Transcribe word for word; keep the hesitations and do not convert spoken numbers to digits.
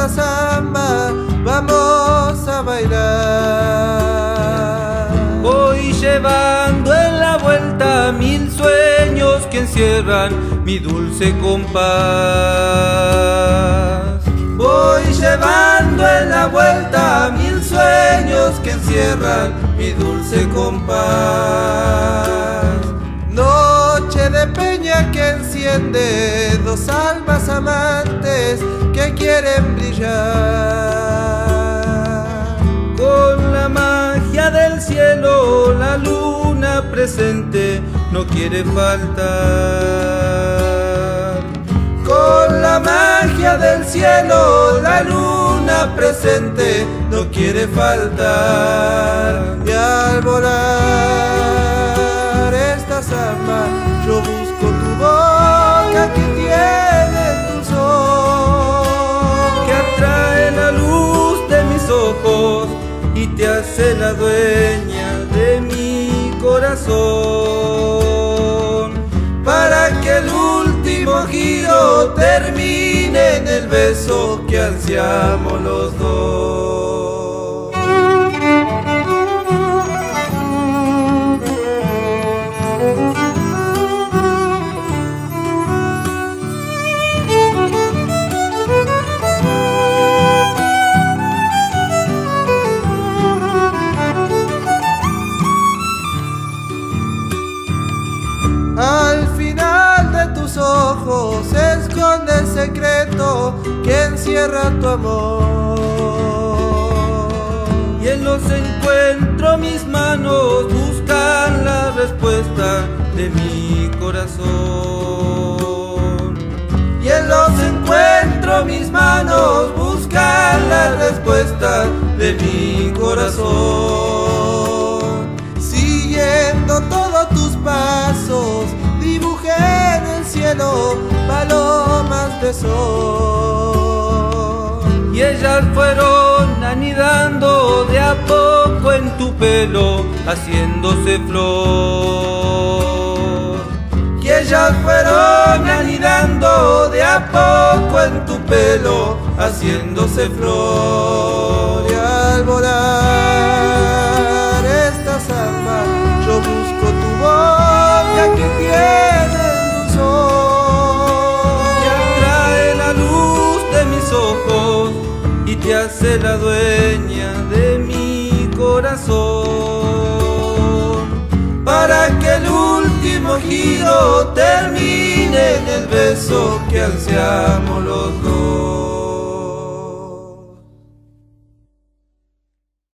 esta samba vamos a bailar. Voy llevando en la vuelta mil sueños que encierran mi dulce compás. Voy llevando en la vuelta mil sueños que encierran mi dulce compás. Noche de peña que enciende dos almas amantes que quieren brillar. Con la magia del cielo la luna presente no quiere faltar. Con la magia del cielo la luna presente no quiere faltar. Y al volar esta samba yo busco tu boca que tiene tu sol, que atrae la luz de mis ojos y te hace la dueña de mi corazón. Para que el último giro termine en el beso que ansiamos los dos. Al final de tus ojos se esconde el secreto que encierra tu amor. Y en los encuentros mis manos buscan la respuesta de mi corazón. Y en los encuentros mis manos buscan la respuesta de mi corazón. Siguiendo todos tus pasos, dibujé en el cielo palomas de sol. Y ellas fueron anidando de a poco en tu pelo, haciéndose flor. Y ellas fueron anidando de a poco en tu pelo, haciéndose flor. Y al volar esta samba yo busco tu boca que tiene tu sol, que atrae la luz de mis ojos y te hace la dueña de mi corazón. para que el último giro termine en el beso que ansiamos los dos.